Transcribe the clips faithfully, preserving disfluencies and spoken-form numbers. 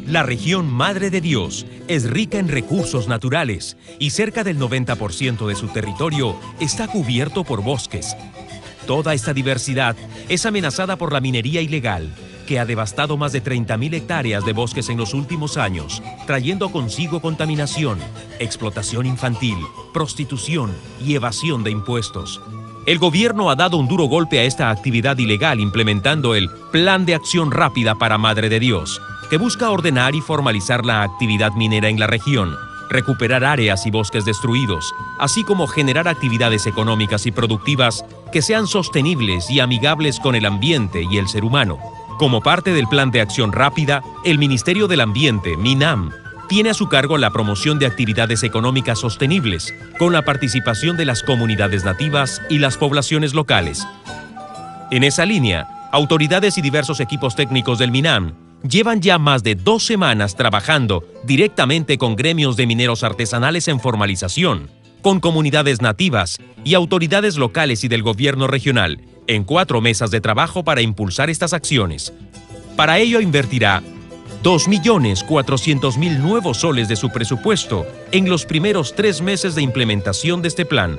La región Madre de Dios es rica en recursos naturales y cerca del noventa por ciento de su territorio está cubierto por bosques. Toda esta diversidad es amenazada por la minería ilegal, que ha devastado más de treinta mil hectáreas de bosques en los últimos años, trayendo consigo contaminación, explotación infantil, prostitución y evasión de impuestos. El gobierno ha dado un duro golpe a esta actividad ilegal implementando el Plan de Acción Rápida para Madre de Dios, que busca ordenar y formalizar la actividad minera en la región, recuperar áreas y bosques destruidos, así como generar actividades económicas y productivas que sean sostenibles y amigables con el ambiente y el ser humano. Como parte del Plan de Acción Rápida, el Ministerio del Ambiente, MINAM, tiene a su cargo la promoción de actividades económicas sostenibles, con la participación de las comunidades nativas y las poblaciones locales. En esa línea, autoridades y diversos equipos técnicos del MINAM llevan ya más de dos semanas trabajando directamente con gremios de mineros artesanales en formalización, con comunidades nativas y autoridades locales y del gobierno regional, en cuatro mesas de trabajo para impulsar estas acciones. Para ello invertirá dos millones cuatrocientos mil nuevos soles de su presupuesto en los primeros tres meses de implementación de este plan.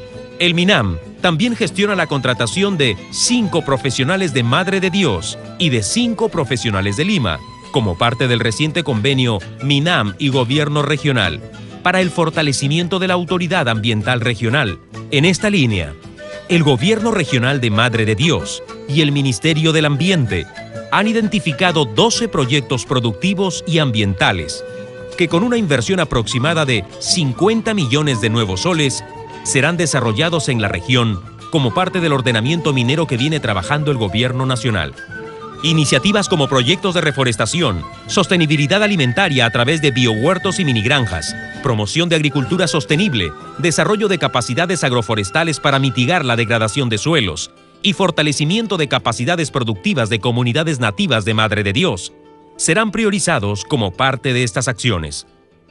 El MINAM también gestiona la contratación de cinco profesionales de Madre de Dios y de cinco profesionales de Lima, como parte del reciente convenio MINAM y Gobierno Regional, para el fortalecimiento de la autoridad ambiental regional. En esta línea, el Gobierno Regional de Madre de Dios y el Ministerio del Ambiente han identificado doce proyectos productivos y ambientales que, con una inversión aproximada de cincuenta millones de nuevos soles, serán desarrollados en la región como parte del ordenamiento minero que viene trabajando el Gobierno Nacional. Iniciativas como proyectos de reforestación, sostenibilidad alimentaria a través de biohuertos y minigranjas, promoción de agricultura sostenible, desarrollo de capacidades agroforestales para mitigar la degradación de suelos y fortalecimiento de capacidades productivas de comunidades nativas de Madre de Dios serán priorizados como parte de estas acciones.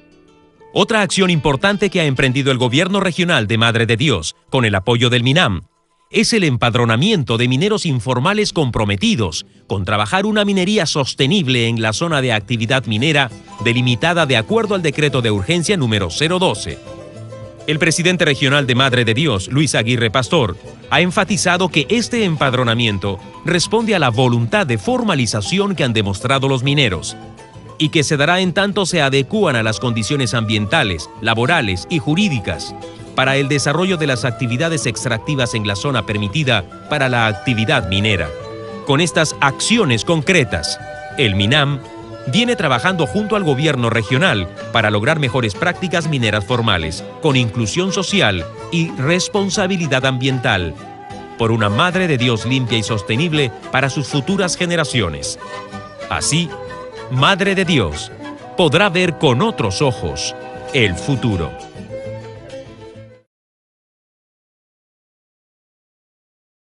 Otra acción importante que ha emprendido el Gobierno Regional de Madre de Dios, con el apoyo del MINAM, es el empadronamiento de mineros informales comprometidos con trabajar una minería sostenible en la zona de actividad minera delimitada de acuerdo al decreto de urgencia número cero doce. El presidente regional de Madre de Dios, Luis Aguirre Pastor, ha enfatizado que este empadronamiento responde a la voluntad de formalización que han demostrado los mineros, y que se dará en tanto se adecúan a las condiciones ambientales, laborales y jurídicas para el desarrollo de las actividades extractivas en la zona permitida para la actividad minera. Con estas acciones concretas, el MINAM viene trabajando junto al gobierno regional para lograr mejores prácticas mineras formales, con inclusión social y responsabilidad ambiental, por una Madre de Dios limpia y sostenible para sus futuras generaciones. Así, Madre de Dios podrá ver con otros ojos el futuro.